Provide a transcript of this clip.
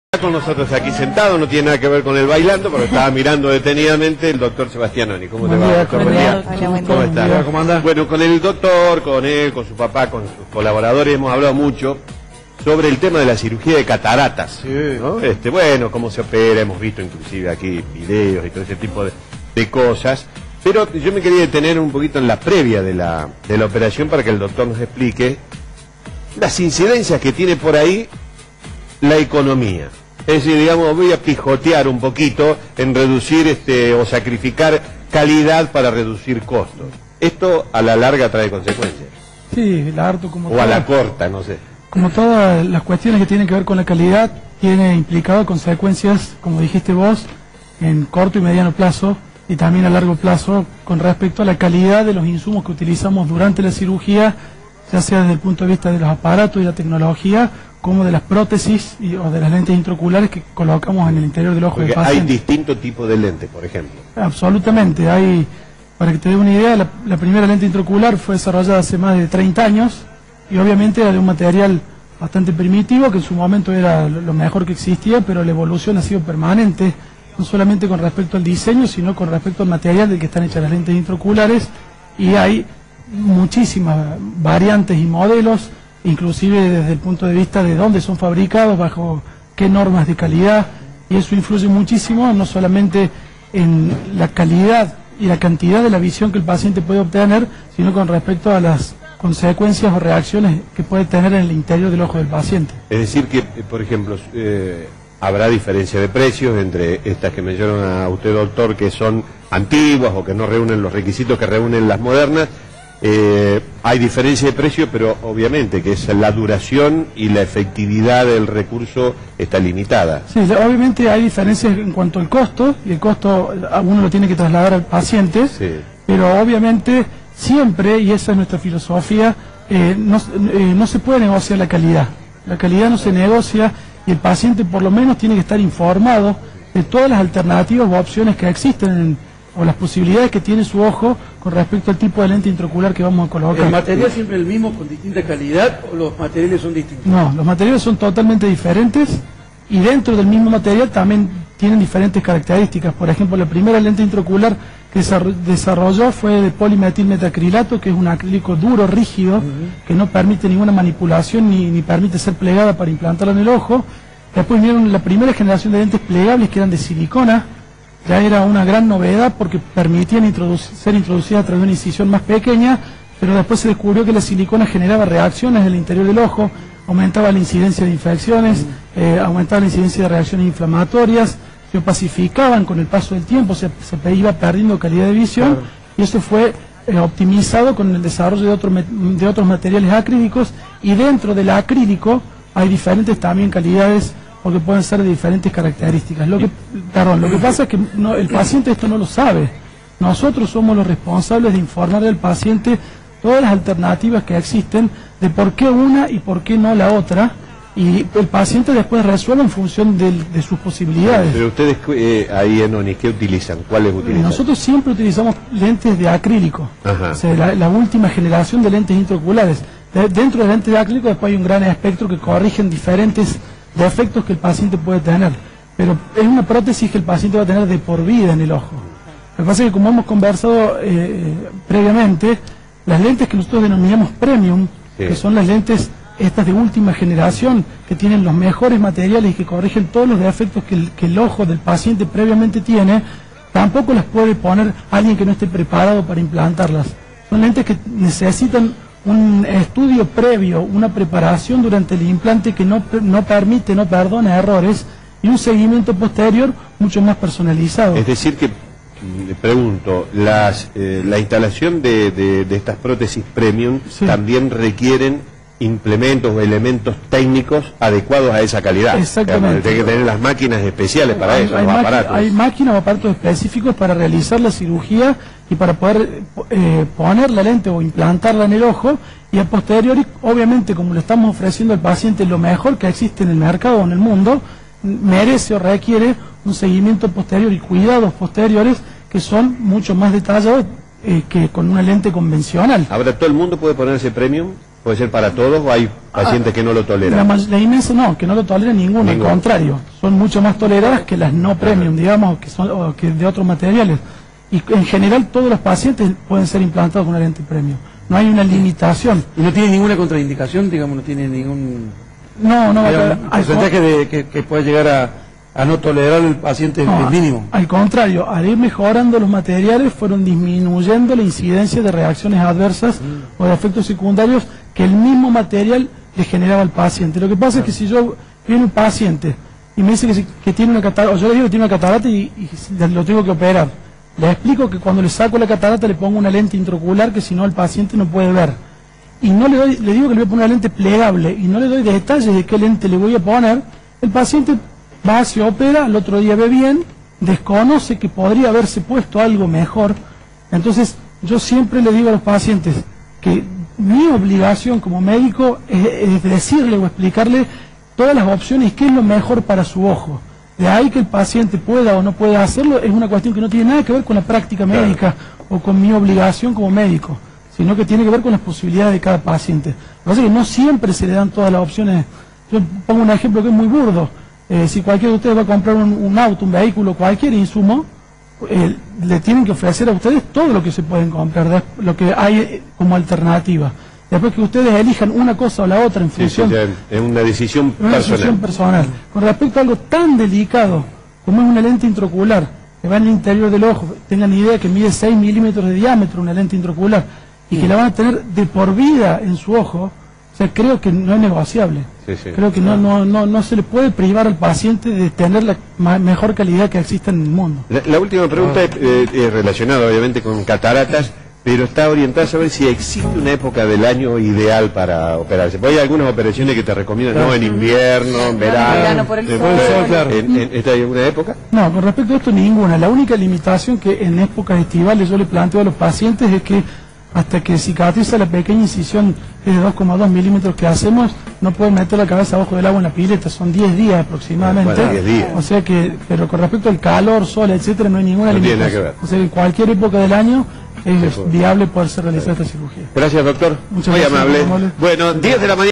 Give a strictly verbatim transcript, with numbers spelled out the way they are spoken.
Está con nosotros aquí sentado, no tiene nada que ver con el bailando, porque estaba mirando detenidamente el doctor Sebastianoni. ¿Cómo te va, doctor? Buen día. ¿Cómo está? ¿Cómo anda? Bueno, con el doctor, con él, con su papá, con sus colaboradores hemos hablado mucho sobre el tema de la cirugía de cataratas. Sí. ¿No? Este, bueno, cómo se opera, hemos visto inclusive aquí videos y todo ese tipo de, de cosas. Pero yo me quería detener un poquito en la previa de la, de la operación para que el doctor nos explique las incidencias que tiene por ahí la economía. Es decir, digamos, voy a pijotear un poquito en reducir este o sacrificar calidad para reducir costos. Esto a la larga trae consecuencias. Sí, la harto como O toda, a la corta, no sé. como todas las cuestiones que tienen que ver con la calidad, tiene implicado consecuencias, como dijiste vos, en corto y mediano plazo, y también a largo plazo, con respecto a la calidad de los insumos que utilizamos durante la cirugía, ya sea desde el punto de vista de los aparatos y la tecnología, como de las prótesis y, o de las lentes intraoculares que colocamos en el interior del ojo Porque del paciente. hay distintos tipos de lentes, por ejemplo. Absolutamente, hay, para que te dé una idea, la, la primera lente intraocular fue desarrollada hace más de treinta años y obviamente era de un material bastante primitivo, que en su momento era lo, lo mejor que existía, pero la evolución ha sido permanente, no solamente con respecto al diseño, sino con respecto al material del que están hechas las lentes intraoculares, y hay muchísimas variantes y modelos, inclusive desde el punto de vista de dónde son fabricados, bajo qué normas de calidad, y eso influye muchísimo, no solamente en la calidad y la cantidad de la visión que el paciente puede obtener, sino con respecto a las consecuencias o reacciones que puede tener en el interior del ojo del paciente. Es decir que, por ejemplo, eh, habrá diferencia de precios entre estas que mencionan a usted, doctor, que son antiguas o que no reúnen los requisitos que reúnen las modernas. Eh, hay diferencia de precio, pero obviamente que es la duración y la efectividad del recurso está limitada. Sí, obviamente hay diferencias en cuanto al costo, y el costo uno lo tiene que trasladar al paciente, Sí. pero obviamente siempre, y esa es nuestra filosofía, eh, no, eh, no se puede negociar la calidad. La calidad no se negocia, y el paciente por lo menos tiene que estar informado de todas las alternativas o opciones que existen en, o las posibilidades que tiene su ojo con respecto al tipo de lente intraocular que vamos a colocar. ¿El material siempre el mismo con distinta calidad o los materiales son distintos? No, los materiales son totalmente diferentes, y dentro del mismo material también tienen diferentes características. Por ejemplo, la primera lente intraocular que se desarrolló fue de polimetilmetacrilato, que es un acrílico duro, rígido, uh-huh, que no permite ninguna manipulación ni, ni permite ser plegada para implantarla en el ojo. Después vieron la primera generación de lentes plegables, que eran de silicona. Ya era una gran novedad porque permitían introducir, ser introducidas a través de una incisión más pequeña, pero después se descubrió que la silicona generaba reacciones en el interior del ojo, aumentaba la incidencia de infecciones, eh, aumentaba la incidencia de reacciones inflamatorias, se opacificaban con el paso del tiempo, se, se iba perdiendo calidad de visión, claro, y eso fue eh, optimizado con el desarrollo de, otro, de otros materiales acrílicos, y dentro del acrílico hay diferentes también calidades, porque pueden ser de diferentes características. Lo que, perdón, lo que pasa es que no, el paciente esto no lo sabe. Nosotros somos los responsables de informar al paciente todas las alternativas que existen, de por qué una y por qué no la otra, y el paciente después resuelve en función de, de sus posibilidades. Pero ustedes eh, ahí en ONIS, ¿qué utilizan? ¿Cuáles utilizan? Nosotros siempre utilizamos lentes de acrílico. Ajá. O sea, la, la última generación de lentes intraoculares. De, dentro de lentes de acrílico después hay un gran espectro que corrigen diferentes defectos que el paciente puede tener, pero es una prótesis que el paciente va a tener de por vida en el ojo. Lo que pasa es que, como hemos conversado eh, previamente, las lentes que nosotros denominamos premium, sí, que son las lentes estas de última generación, que tienen los mejores materiales y que corrigen todos los defectos que el, que el ojo del paciente previamente tiene, tampoco las puede poner alguien que no esté preparado para implantarlas. Son lentes que necesitan un estudio previo, una preparación durante el implante que no, no permite, no perdona errores, y un seguimiento posterior mucho más personalizado. Es decir que, le pregunto, las, eh, la instalación de, de, de estas prótesis premium, sí, también requieren implementos o elementos técnicos adecuados a esa calidad. Exactamente. Tiene que tener las máquinas especiales para hay, eso, hay los aparatos. Hay máquinas o aparatos específicos para realizar la cirugía y para poder eh, poner la lente o implantarla en el ojo, y a posteriori, obviamente, como le estamos ofreciendo al paciente lo mejor que existe en el mercado o en el mundo, merece o requiere un seguimiento posterior y cuidados posteriores que son mucho más detallados eh, que con una lente convencional. Ahora, ¿todo el mundo puede ponerse premium? ¿Puede ser para todos o hay pacientes ah, que no lo toleran? La, la inmensa no, que no lo toleran ninguno, ninguno, al contrario, son mucho más toleradas que las no premium, digamos, que son o que de otros materiales. Y en general todos los pacientes pueden ser implantados con una lente premium. No hay una limitación. ¿Y no tiene ninguna contraindicación, digamos, no tiene ningún... No, no, digamos, a, porcentaje de, que, que puede llegar a, a no tolerar el paciente no, el mínimo? Al contrario, al ir mejorando los materiales fueron disminuyendo la incidencia de reacciones adversas mm. o de efectos secundarios que el mismo material le generaba al paciente. Lo que pasa claro. es que si yo viene un paciente y me dice que, que tiene una catarata, o yo le digo que tiene una catarata y, y lo tengo que operar, le explico que cuando le saco la catarata le pongo una lente intraocular que si no el paciente no puede ver. Y no le doy, le digo que le voy a poner una lente plegable y no le doy detalles de qué lente le voy a poner, el paciente va, se opera, al otro día ve bien, desconoce que podría haberse puesto algo mejor. Entonces yo siempre le digo a los pacientes que mi obligación como médico es, es decirle o explicarle todas las opciones, qué es lo mejor para su ojo. De ahí que el paciente pueda o no pueda hacerlo es una cuestión que no tiene nada que ver con la práctica médica claro. o con mi obligación como médico, sino que tiene que ver con las posibilidades de cada paciente. Lo que pasa es que no siempre se le dan todas las opciones. Yo pongo un ejemplo que es muy burdo. Eh, si cualquiera de ustedes va a comprar un, un auto, un vehículo, cualquier insumo, eh, le tienen que ofrecer a ustedes todo lo que se pueden comprar, lo que hay como alternativa. Después que ustedes elijan una cosa o la otra en función... Sí, sí, es una decisión una personal. decisión personal. Con respecto a algo tan delicado como es una lente intraocular, que va en el interior del ojo, tengan idea que mide seis milímetros de diámetro una lente intraocular, y sí. que la van a tener de por vida en su ojo, o sea, creo que no es negociable. Sí, sí. Creo que no, no, no, no se le puede privar al paciente de tener la ma mejor calidad que existe en el mundo. La, la última pregunta es eh, eh, relacionada obviamente con cataratas, pero está orientada a saber si existe una época del año ideal para operarse. Porque hay algunas operaciones que te recomiendan, claro. no en invierno, en verano. verano por el sol. Sol, claro. ¿En, en, ¿Está en alguna época? No, con respecto a esto ninguna. La única limitación que en épocas estivales yo le planteo a los pacientes es que hasta que cicatriza la pequeña incisión de dos coma dos milímetros que hacemos, no pueden meter la cabeza abajo del agua en la pileta, son diez días aproximadamente. Bueno, diez días. O sea que, pero con respecto al calor, sol, etcétera, no hay ninguna no limitación. Tiene nada que ver. O sea que en cualquier época del año es viable poderse realizar esta cirugía. Gracias, doctor. Muchas muy gracias, amable. amable. Bueno, diez de la mañana.